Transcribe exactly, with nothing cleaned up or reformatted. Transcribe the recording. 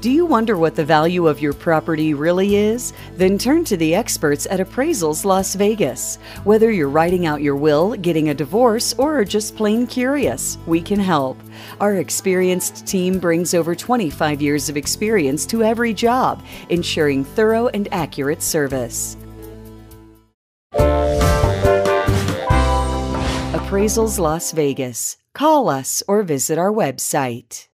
Do you wonder what the value of your property really is? Then turn to the experts at Appraisals Las Vegas. Whether you're writing out your will, getting a divorce, or are just plain curious, we can help. Our experienced team brings over twenty-five years of experience to every job, ensuring thorough and accurate service. Appraisals Las Vegas. Call us or visit our website.